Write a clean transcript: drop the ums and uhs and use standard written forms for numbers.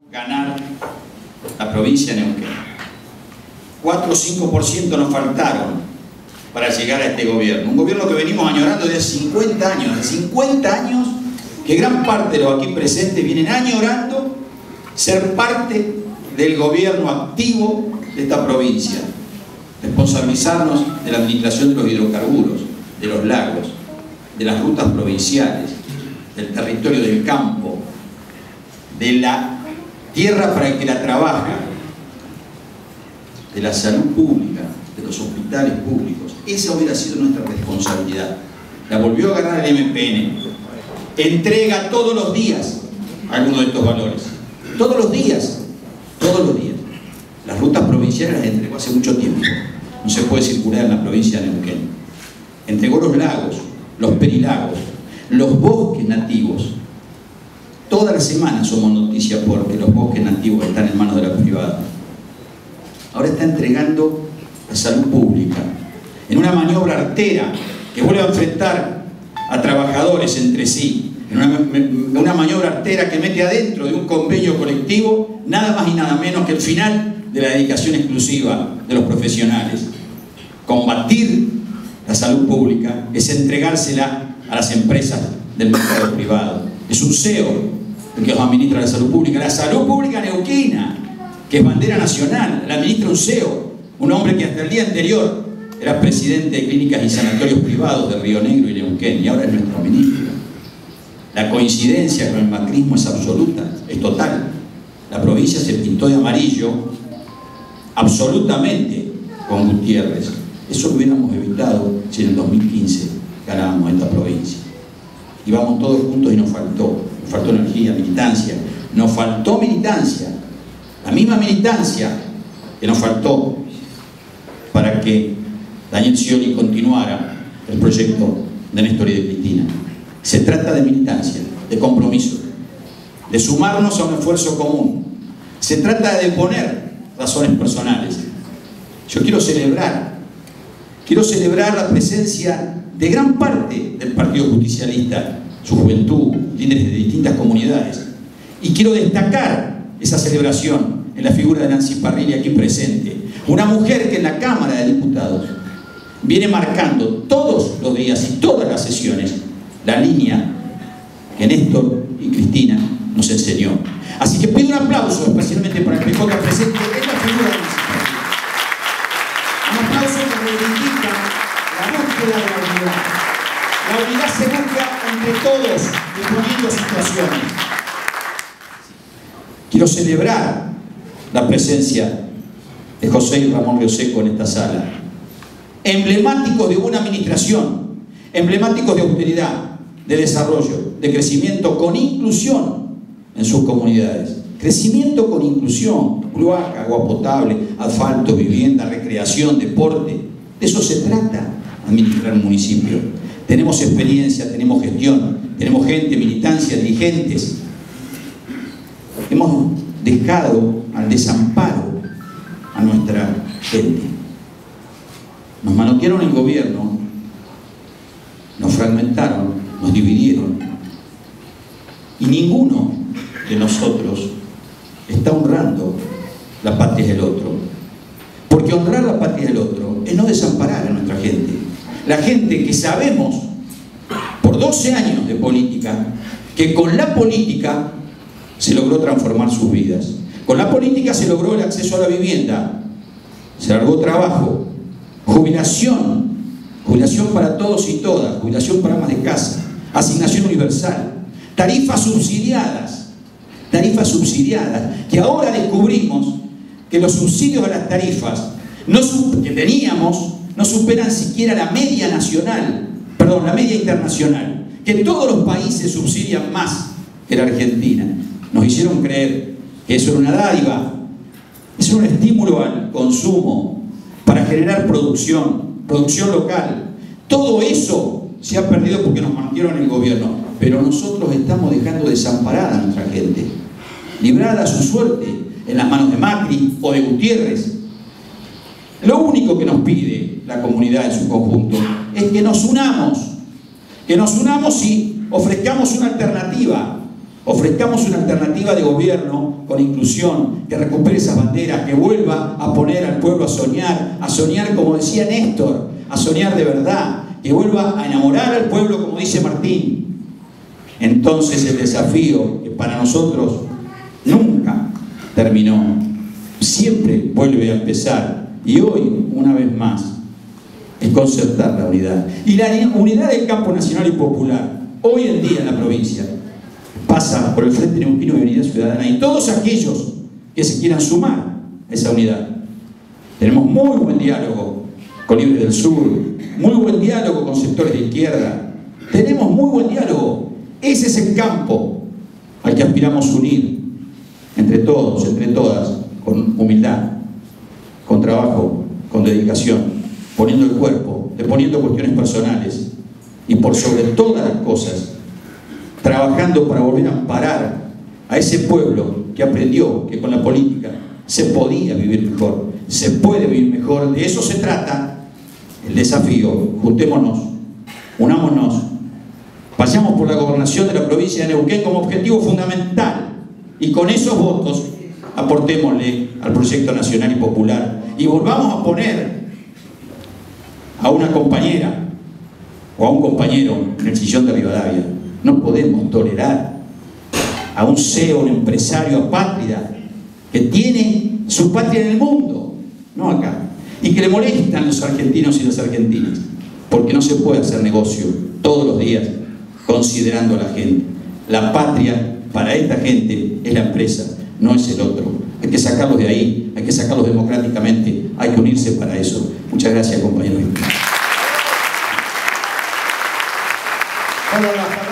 ganar la provincia de Neuquén. 4 o 5% nos faltaron para llegar a este gobierno. Un gobierno que venimos añorando desde 50 años. De 50 años que gran parte de los aquí presentes vienen añorando ser parte del gobierno activo de esta provincia. Responsabilizarnos de la administración de los hidrocarburos, de los lagos, de las rutas provinciales, del territorio del campo, de la tierra para el que la trabaja, de la salud pública, de los hospitales públicos. Esa hubiera sido nuestra responsabilidad. La volvió a ganar el MPN. Entrega todos los días algunos de estos valores. Todos los días. Todos los días. Las rutas provinciales las entregó hace mucho tiempo. No se puede circular en la provincia de Neuquén. Entregó los lagos, los perilagos, los bosques nativos. Todas las semanas somos noticias porque los bosques nativos están en manos de la privada. Ahora está entregando la salud pública en una maniobra artera que vuelve a enfrentar a trabajadores entre sí, en una maniobra artera que mete adentro de un convenio colectivo nada más y nada menos que el final de la dedicación exclusiva de los profesionales. Combatir la salud pública es entregársela a las empresas del mercado privado. Es un CEO el que os administra la salud pública. La salud pública neuquina, que es bandera nacional, la administra un CEO, un hombre que hasta el día anterior era presidente de clínicas y sanatorios privados de Río Negro y Neuquén, y ahora es nuestro ministro. La coincidencia con el macrismo es absoluta, es total. La provincia se pintó de amarillo absolutamente con Gutiérrez. Eso lo hubiéramos evitado si en el 2015 ganábamos esta provincia. Íbamos todos juntos y nos faltó energía, militancia. Nos faltó militancia, la misma militancia que nos faltó para que Daniel Scioli continuara el proyecto de Néstor y de Cristina. Se trata de militancia, de compromiso, de sumarnos a un esfuerzo común. Se trata de deponer razones personales. Yo quiero celebrar la presencia de gran parte del Partido Justicialista, su juventud, líderes de distintas comunidades. Y quiero destacar esa celebración en la figura de Nancy Parrilli aquí presente. Una mujer que en la Cámara de Diputados viene marcando todos los días y todas las sesiones la línea que Néstor y Cristina nos enseñó. Así que pido un aplauso especialmente para el PJ presente en la figura de Nancy Parrilli. Un aplauso que reivindica la búsqueda de la unidad. La unidad se busca entre todos, disponiendo situaciones. Quiero celebrar la presencia de José y Ramón Rioseco en esta sala. Emblemáticos de buena administración, emblemáticos de austeridad, de desarrollo, de crecimiento con inclusión en sus comunidades. Crecimiento con inclusión, cloaca, agua potable, asfalto, vivienda, recreación, deporte. De eso se trata administrar un municipio. Tenemos experiencia, tenemos gestión, tenemos gente, militancia, dirigentes. Hemos dejado al desamparo a nuestra gente. Nos manotearon el gobierno, nos fragmentaron, nos dividieron. Y ninguno de nosotros está honrando la patria del otro. Porque honrar la patria del otro es no desamparar a nuestra gente. La gente que sabemos, por 12 años de política, que con la política se logró transformar sus vidas. Con la política se logró el acceso a la vivienda, se largó trabajo, jubilación para todos y todas, jubilación para amas de casa, asignación universal, tarifas subsidiadas, que ahora descubrimos que los subsidios a las tarifas que teníamos no superan siquiera la media nacional, perdón, la media internacional, que todos los países subsidian más que la Argentina. Nos hicieron creer que eso era una dádiva, eso era un estímulo al consumo para generar producción local. Todo eso se ha perdido porque nos mantieron en el gobierno, pero nosotros estamos dejando desamparada a nuestra gente, librada a su suerte en las manos de Macri o de Gutiérrez. Lo único que nos pide la comunidad en su conjunto es que nos unamos y ofrezcamos una alternativa de gobierno con inclusión, que recupere esas banderas, que vuelva a poner al pueblo a soñar como decía Néstor, a soñar de verdad, que vuelva a enamorar al pueblo como dice Martín. Entonces el desafío, que para nosotros nunca terminó, siempre vuelve a empezar, y hoy, una vez más, es concertar la unidad. Y la unidad del campo nacional y popular, hoy en día en la provincia, pasa por el Frente Neuquino de Unidad Ciudadana y todos aquellos que se quieran sumar a esa unidad. Tenemos muy buen diálogo con Libre del Sur, muy buen diálogo con sectores de izquierda, tenemos muy buen diálogo. Ese es el campo al que aspiramos unir entre todos, entre todas, con humildad, con trabajo, con dedicación, poniendo el cuerpo, deponiendo cuestiones personales y por sobre todas las cosas, trabajando para volver a amparar a ese pueblo que aprendió que con la política se podía vivir mejor, se puede vivir mejor. De eso se trata el desafío. Juntémonos, unámonos, pasemos por la gobernación de la provincia de Neuquén como objetivo fundamental y con esos votos aportémosle al proyecto nacional y popular y volvamos a poner a una compañera o a un compañero en el sillón de Rivadavia. No podemos tolerar a un CEO, un empresario apátrida que tiene su patria en el mundo, no acá, y que le molestan los argentinos y las argentinas, porque no se puede hacer negocio todos los días considerando a la gente. La patria para esta gente es la empresa, no es el otro. Hay que sacarlos de ahí, hay que sacarlos democráticamente, hay que unirse para eso. Muchas gracias, compañeros.